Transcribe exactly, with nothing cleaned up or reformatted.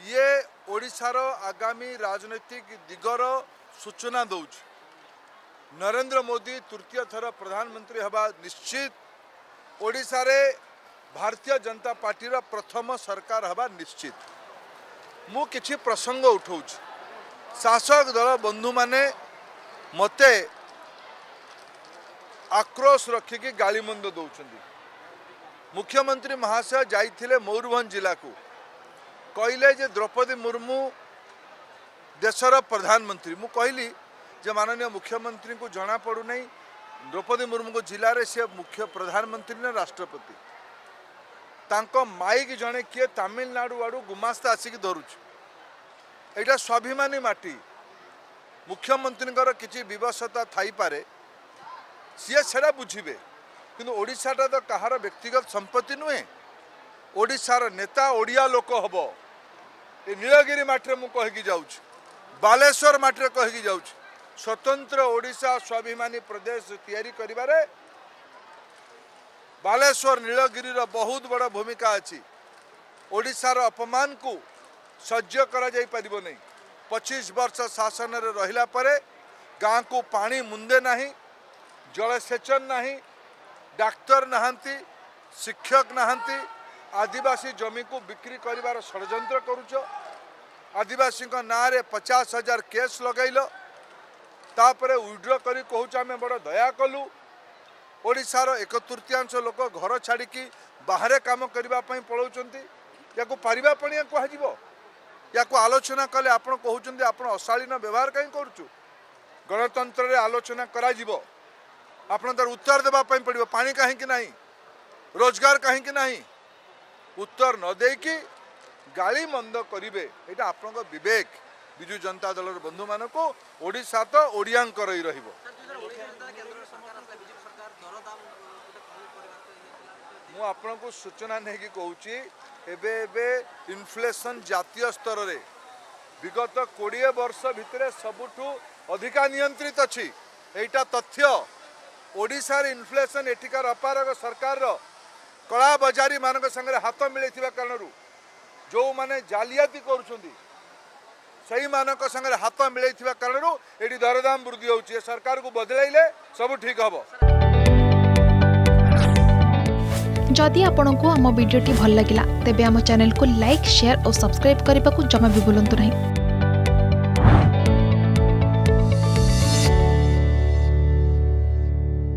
ये ओडिशार आगामी राजनैतिक दिगर सूचना दौच। नरेंद्र मोदी तृतीय थर प्रधानमंत्री हवा निश्चित। ओडिशा रे भारतीय जनता पार्टी रा प्रथम सरकार हवा निश्चित। मु किछि प्रसंग उठाऊँ। शासक दल बंधु माने मते आक्रोश रखिकी गालीमंद दौरान। मुख्यमंत्री महाशय जाइथिले मयूरभंज जिला को कहले जे द्रौपदी मुर्मू देशर प्रधानमंत्री। मु कहली जे माननीय मुख्यमंत्री को जना पड़ू नहीं द्रौपदी मुर्मू को जिले में सी मुख्य प्रधानमंत्री ने राष्ट्रपति तांको माइक जड़े किए तमिलनाडु आड़ू गुमास्ता आसिक धरुच। यहाँ स्वाभिमानी माटी मुख्यमंत्री किसी विवशता थी पारे सी से बुझे किंतु ओडिशाटा तो कहार व्यक्तिगत संपत्ति नुहे। ओडिशार नेता ओडिया लोक हम ये नीलगिरी माटी में कहीकि जाऊँ बालेश्वर माटी कहीकि जाऊँ स्वतंत्र ओडिशा स्वाभिमानी प्रदेश तैयारी करिबारे बालेश्वर नीलगिरी बहुत बड़ा भूमिका अच्छी। ओडिशार अपमान को सह्य करा जाई परिबो नहीं। पच्चीस वर्ष शासन रे रहिला परे गाँ को पानी मुंदे नहीं, जलसेचन नहीं, डाक्तर नहांती, शिक्षक नहांती, आदिवासी जमी को बिक्री करिवार षड्यंत्र करुच। आदिवासी ना रे पचास हजार केस लगैल तापरे विड्र करी कहूँ आम बड़ दया कलु। ओडिशार एक तृतीयांश लोक घर छाड़िकी बाहरे काम करने पलाउंट। या पारिबा पणिया कह या आलोचना कले आप कहते आप अशालीन व्यवहार कहीं करुचु। गणतंत्र रे आलोचना करा जिवो आपन तार उत्तर देबा पई पड़िबो। पानी कहीं नहीं, रोजगार कहीं नहीं, उत्तर न देकी गाली मंद करिवे एटा आपन विवेक। विजु जनता दल बंधु मान को ओडिशा तो ओडियांकर ही रहिबो। मु आपन को सूचना नहीं कि कहूची एबे एबे इन्फ्लेशन जातीय स्तर रे विगत बीस वर्ष भितरे सबुठू अधिका नियंत्रित अछि। एटा तथ्य ओडिशा रे इन्फ्लेशन एटिकार अपारग सरकार रो कला बजारी मानक संगे हाथ मिलैथिबा कारणरू जो माने जालियाती करूछंदी सही मानक संगे हाथ मिलैथिबा कारणरू एटी दरदाम वृद्धि होउची। सरकार को बदलाइले सब ठीक हबो। जदि आपंक आम भिडी भल लगा तेब आम चैनल को लाइक शेयर और सब्सक्राइब करने को जमा भी भूलु नहीं।